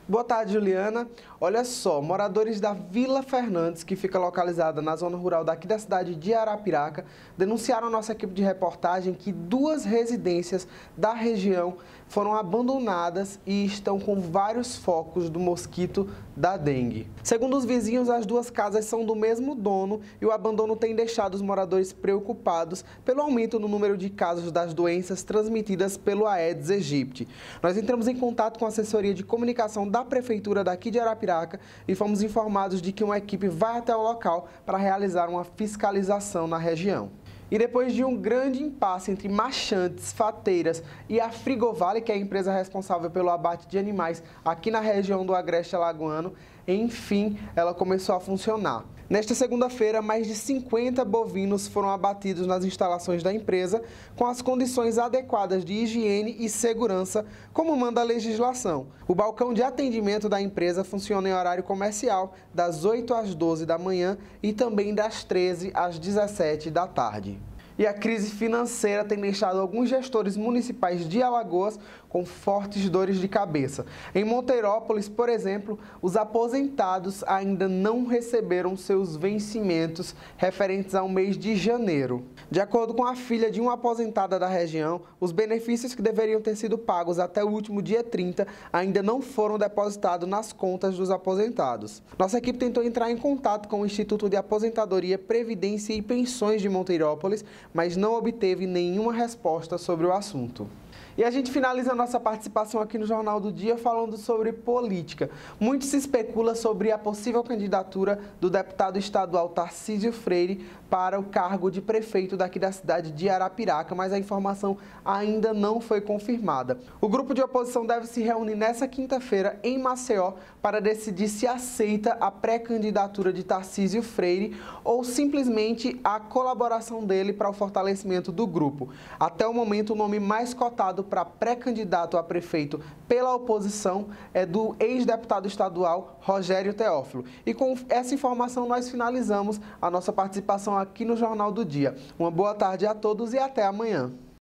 Boa tarde, Juliana. Olha só, moradores da Vila Fernandes, que fica localizada na zona rural daqui da cidade de Arapiraca, denunciaram à nossa equipe de reportagem que 2 residências da região foram abandonadas e estão com vários focos do mosquito da dengue. Segundo os vizinhos, as 2 casas são do mesmo dono e o abandono tem deixado os moradores preocupados pelo aumento no número de casos das doenças transmitidas pelo Aedes aegypti. Nós entramos em contato com a assessoria de comunicação da Prefeitura daqui de Arapiraca e fomos informados de que uma equipe vai até o local para realizar uma fiscalização na região. E depois de um grande impasse entre Machantes, Fateiras e a Frigovale, que é a empresa responsável pelo abate de animais aqui na região do Agreste Alagoano, enfim, ela começou a funcionar. Nesta segunda-feira, mais de 50 bovinos foram abatidos nas instalações da empresa com as condições adequadas de higiene e segurança, como manda a legislação. O balcão de atendimento da empresa funciona em horário comercial, das 8 às 12 da manhã e também das 13 às 17 da tarde. E a crise financeira tem deixado alguns gestores municipais de Alagoas com fortes dores de cabeça. Em Monteirópolis, por exemplo, os aposentados ainda não receberam seus vencimentos referentes ao mês de janeiro. De acordo com a filha de uma aposentada da região, os benefícios que deveriam ter sido pagos até o último dia 30 ainda não foram depositados nas contas dos aposentados. Nossa equipe tentou entrar em contato com o Instituto de Aposentadoria, Previdência e Pensões de Monteirópolis, mas não obteve nenhuma resposta sobre o assunto. E a gente finaliza a nossa participação aqui no Jornal do Dia falando sobre política. Muito se especula sobre a possível candidatura do deputado estadual Tarcísio Freire para o cargo de prefeito daqui da cidade de Arapiraca, mas a informação ainda não foi confirmada. O grupo de oposição deve se reunir nesta quinta-feira em Maceió para decidir se aceita a pré-candidatura de Tarcísio Freire ou simplesmente a colaboração dele para o fortalecimento do grupo. Até o momento, o nome mais cotado para pré-candidato a prefeito pela oposição é do ex-deputado estadual Rogério Teófilo. E com essa informação nós finalizamos a nossa participação aqui no Jornal do Dia. Uma boa tarde a todos e até amanhã.